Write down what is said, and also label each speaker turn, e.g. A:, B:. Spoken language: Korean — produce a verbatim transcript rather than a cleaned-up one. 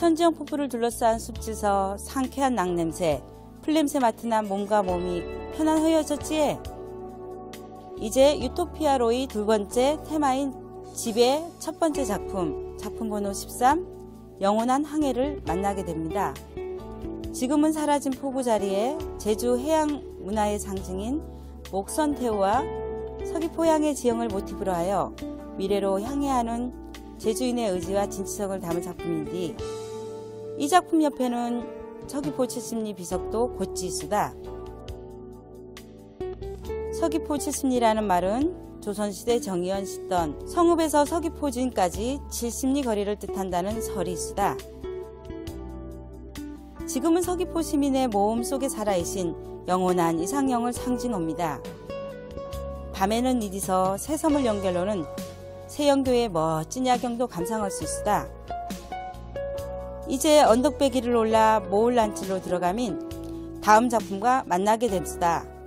A: 천지연 폭포를 둘러싼 숲지서 상쾌한 낙냄새, 풀냄새 맡으나 몸과 몸이 편안 허여졌지에. 이제 유토피아로의 두 번째 테마인 집의 첫 번째 작품, 작품 번호 십삼, 영원한 항해를 만나게 됩니다. 지금은 사라진 포구 자리에 제주 해양 문화의 상징인 목선태우와 서귀포양의 지형을 모티브로 하여 미래로 향해하는 제주인의 의지와 진취성을 담은 작품인데, 이 작품 옆에는 서귀포 칠십리 비석도 곧지수다. 서귀포 칠십리라는 말은 조선시대 정의원 씻던 성읍에서 서귀포진까지 칠십리 거리를 뜻한다는 설이 있수다. 지금은 서귀포 시민의 모험 속에 살아계신 영원한 이상형을 상징합니다. 밤에는 이디서 새섬을 연결로는 세영교의 멋진 야경도 감상할 수 있수다. 이제 언덕배기를 올라 모을란치로 들어가면 다음 작품과 만나게 됩시다.